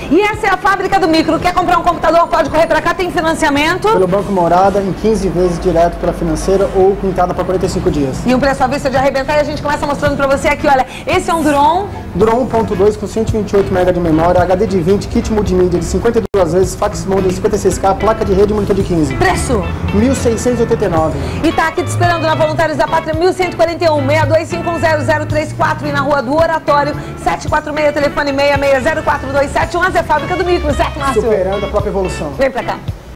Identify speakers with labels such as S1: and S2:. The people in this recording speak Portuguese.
S1: E essa é a Fábrica do Micro. Quer comprar um computador? Pode correr pra cá, tem financiamento.
S2: Pelo Banco Morada, em 15 vezes direto pela financeira ou com entrada para 45 dias.
S1: E um preço à vista de arrebentar, e a gente começa mostrando pra você aqui, olha, esse é um Duron.
S2: Duron 1.2 com 128 MB de memória, HD de 20, kit multimídia de 52 vezes, fax modem 56K, placa de rede e monitor de 15.
S1: Preço?
S2: 1.689.
S1: E tá aqui te esperando na Voluntários da Pátria 1141 62510034 e na Rua do Oratório 746, telefone 660427. 11 é a Fábrica do Micro, certo, Márcio?
S2: Superando a própria evolução.
S1: Vem pra cá.